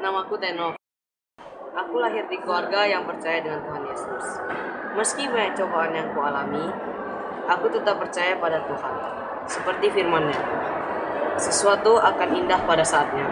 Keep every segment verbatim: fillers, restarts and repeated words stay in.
Namaku Tenov. Aku lahir di keluarga yang percaya dengan Tuhan Yesus. Meski banyak cobaan yang kualami, aku tetap percaya pada Tuhan. Seperti firman-Nya, sesuatu akan indah pada saatnya.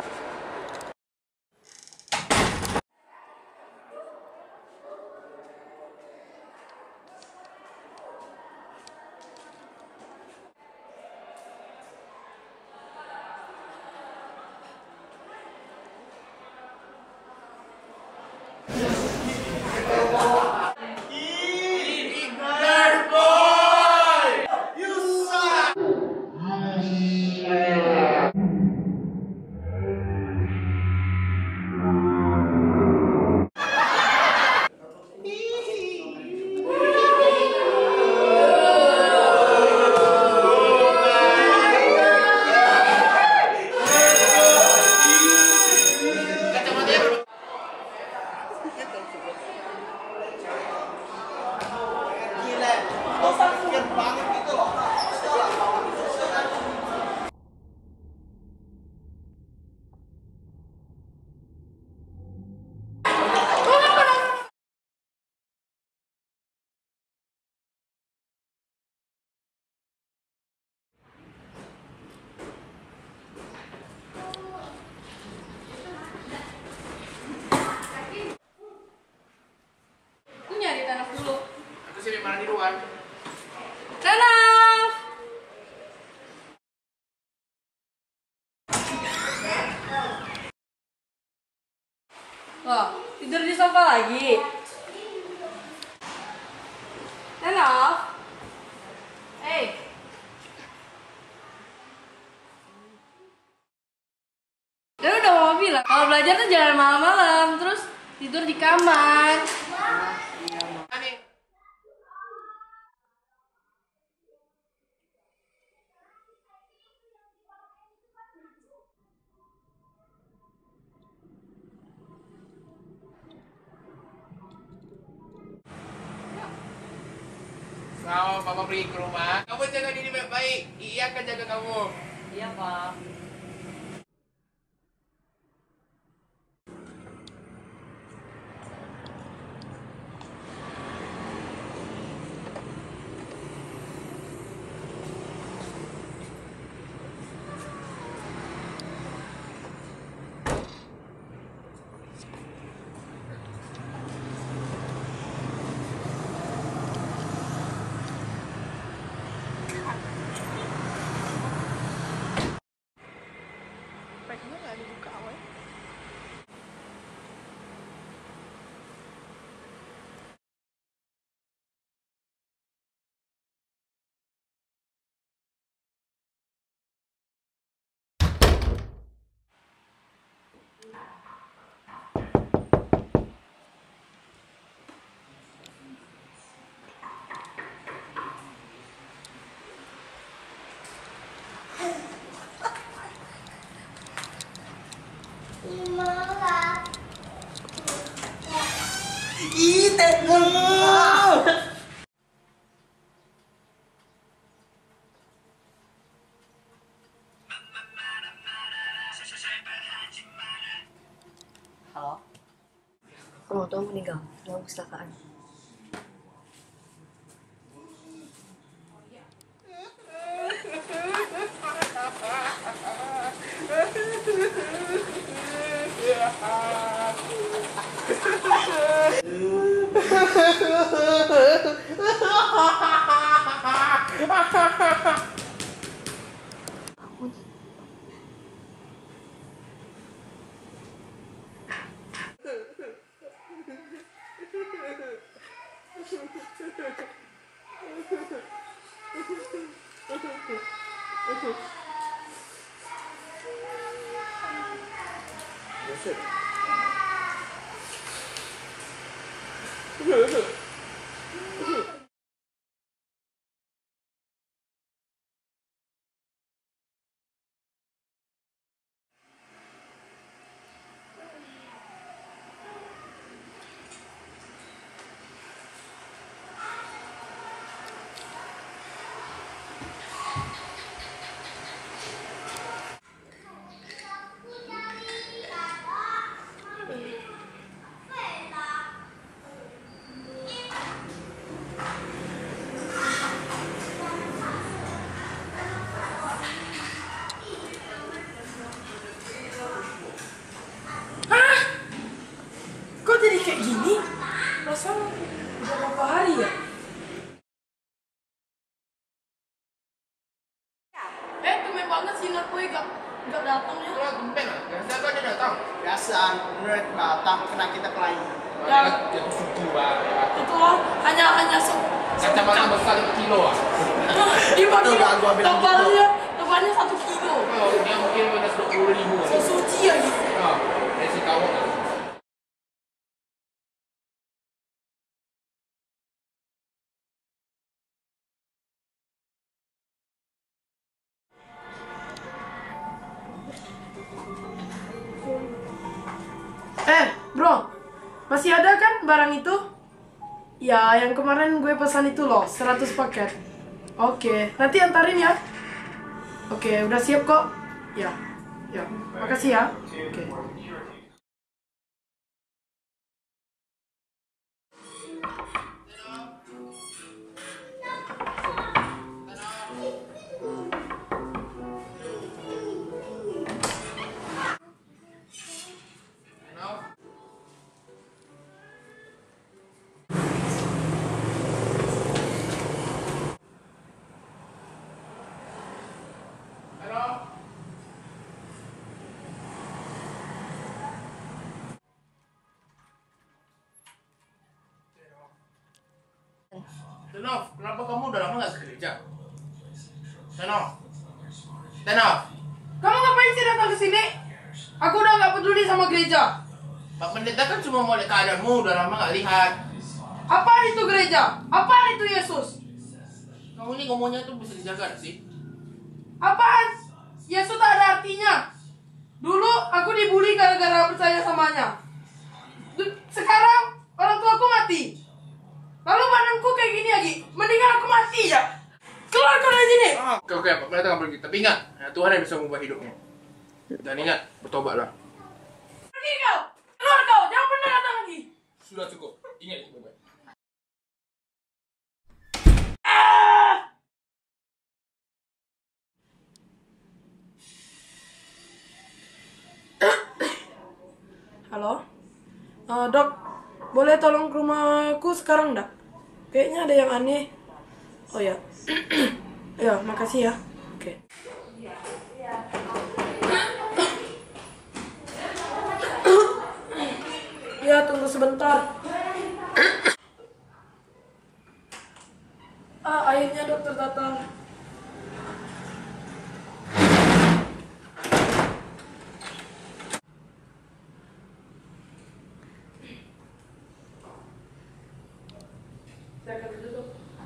Aku nyari Tanaf dulu. Aku sih mana di luar. Tanaf! Wah, tidur di sofa lagi. Tanaf! Hey! Kan udah mau bilang, kalau belajar tuh jangan malam-malam, terus tidur di kamar. Kalau papa pergi ke rumah, kamu jaga diri baik-baik. Iya akan jaga kamu. Iya, Pak. Ih, Tenov! Halo? Orang tua meninggal dalam kecelakaan. kayak gini? Perasaan udah berapa hari ya? Eh, tumben banget sih anak gue gak, gak datang ya. Itulah tumpen lah. Biasa kau dia datang. Biasa, menurut batang kena kita pelayan. Ya. Dia tuh suci banget. Itu lah, hanya hanya se Kacamata besar lima kilo ah. lima Betul, kilo, Kak, gua bilang gitu. tebalnya, tebalnya satu kilo. Oh, dia mungkin minus dua puluh ribu. So suci ya gitu. Oh, dari si kawan lah. Eh, bro, masih ada kan barang itu? Ya, yang kemarin gue pesan itu loh, seratus paket. Oke, nanti antarin ya. Oke, udah siap kok. Ya, ya, makasih ya. Oke. Tenov, kenapa kamu udah lama gak ke gereja? Tenov, Tenov, Kamu ngapain sih datang ke sini? Aku udah nggak peduli sama gereja. Pak Pendeta kan cuma mau lihat keadaanmu, udah lama gak lihat. Apaan itu gereja? Apaan itu Yesus? Kamu ini ngomongnya tuh bisa dijaga gak sih? Apaan? Yesus tak ada artinya. Dulu aku dibully gara-gara percaya samanya. Du- Sekarang orang tuaku mati. Lalu badanku kayak gini lagi. Mendingan aku mati ya. Keluar kau dari sini. Ah, oke oke, Pak Pendeta akan pergi. Tapi ingat, ya, Tuhan yang bisa mengubah hidupmu. Dan ingat, bertobatlah. Pergi kau. Keluar kau. Jangan pernah datang lagi. Sudah cukup. Ingat itu baik-baik. Halo. Eh, dok, boleh tolong ke rumahku sekarang enggak? Kayaknya ada yang aneh. Oh ya. Ya, makasih ya. Oke. Ya, tunggu sebentar. Ah, akhirnya dokter datang. Saya akan duduk.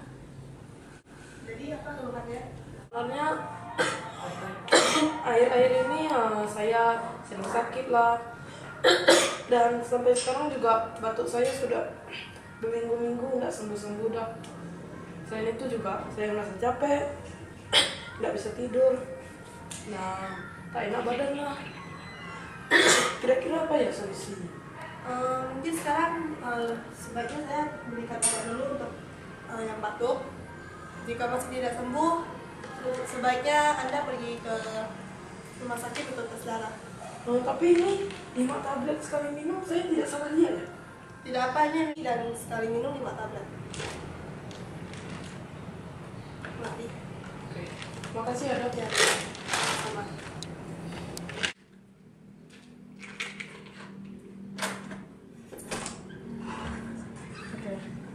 Jadi apa keluhannya? Keluhannya akhir-akhir ini eh, saya sering sakit lah. Dan sampai sekarang juga batuk saya sudah berminggu-minggu nggak sembuh-sembuh dah. Selain itu juga saya merasa capek, nggak bisa tidur. Nah, tak enak badan lah. Kira-kira apa ya solusinya? Eh, mungkin sekarang eh, sebaiknya saya berikan obat dulu untuk eh, yang batuk. Jika masih tidak sembuh, sebaiknya Anda pergi ke rumah sakit untuk tes darah. Oh, tapi ini lima tablet sekali minum, saya tidak salah lihat ya? Tidak apa ini dan sekali minum lima tablet. Mari. Oke, makasih ya dok ya. Sama. Oke.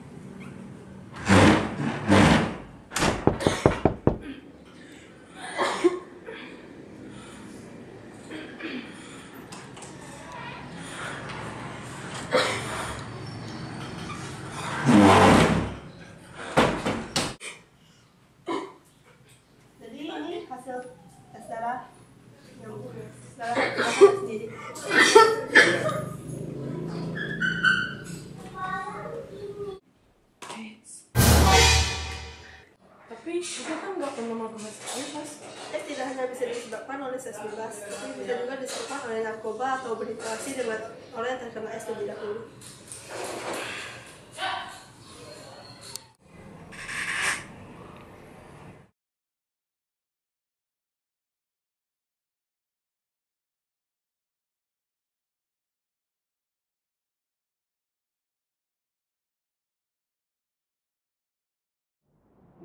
Jadi ini hasil tes darah yang tes darah saya sendiri. Tapi itu kan nggak pernah melakukan sekali mas. Tes tidak hanya bisa disebabkan oleh seks bebas, tapi bisa juga disebabkan oleh narkoba atau berinteraksi dengan orang yang terkena S terlebih dahulu.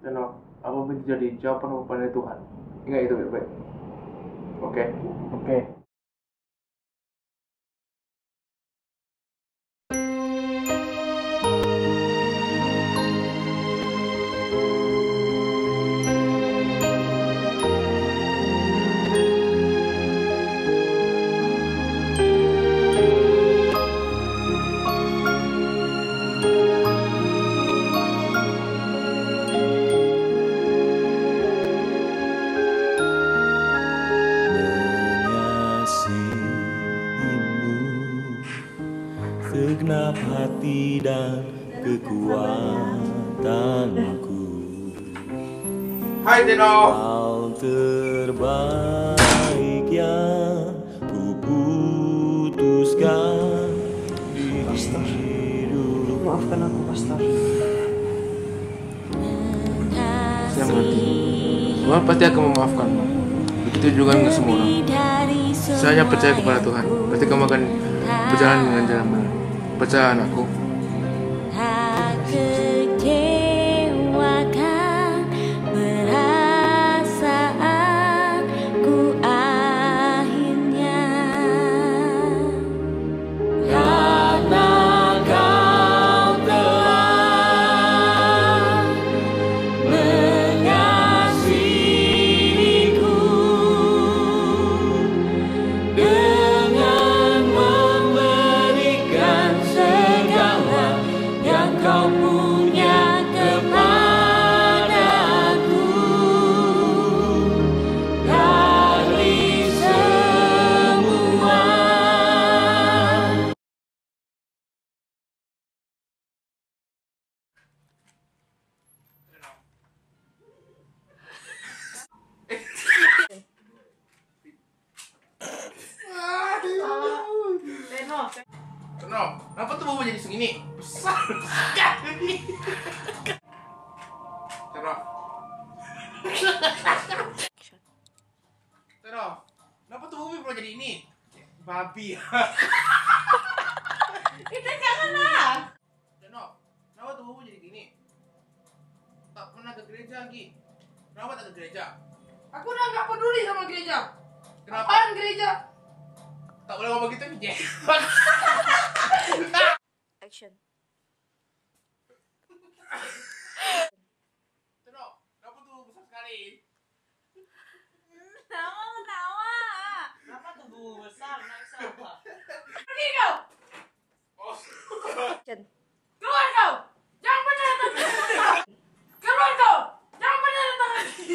Tenang, apapun yang terjadi, jawaban apapun dari Tuhan. Ingat itu baik-baik. Oke? Oke. Segenap hati dan kekuatanku. Hai Tino. Kau terbaik yang ku putuskan di hidup. Maafkan aku, Pastor. Saya mengerti. Tuhan pasti akan memaafkanmu. Begitu juga dengan semua orang. Saya hanya percaya kepada Tuhan. Pasti kamu akan berjalan dengan jalan benar. Percaya anakku. Tak kecewakan perasaanku akhirnya, Karena kau telah mengasihiku dengan memberikan segala yang kau punya kepadaku. Dari semua Tino, kenapa tuh bau jadi segini? Besar sekali. Tino. Tino, kenapa tuh bumi perlu jadi ini? Babi. Kita janganlah. Tino, kenapa tuh bumi jadi gini? Tak pernah ke gereja lagi. Kenapa tak ke gereja? Aku udah nggak peduli sama gereja. Kenapa? Apaan gereja? Tak boleh ngomong gitu, Vijay. action. Tino, kenapa tuh besar sekali? Tawa ketawa. Kenapa tuh bu besar? Naik siapa? Pergi kau. Action. Keluar kau. Jangan pernah datang. Keluar kau. Jangan pernah datang.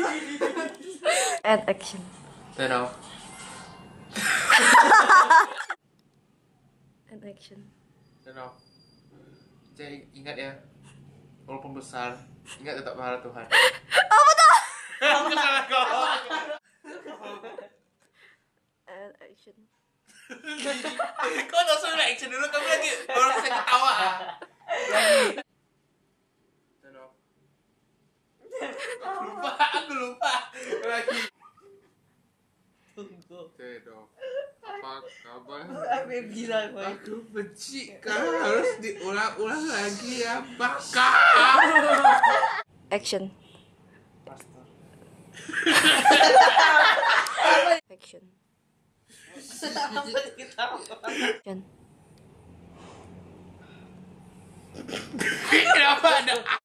And action. Tino. And action. Tino. Saya ingat ya, walaupun besar, ingat tetap pahala Tuhan. Apa tuh? Aku salah kau. And action. Kau tak suruh action dulu, kamu lagi baru saya ketawa. Lagi. Tino. Aku lupa, aku lupa. Lagi. Tino. Apa kabar? Aku bilang, boy. Aku benci kau, harus diulang-ulang lagi ya, baka. Action. Pastor. Action. Kenapa ketawa? Action. Kenapa ada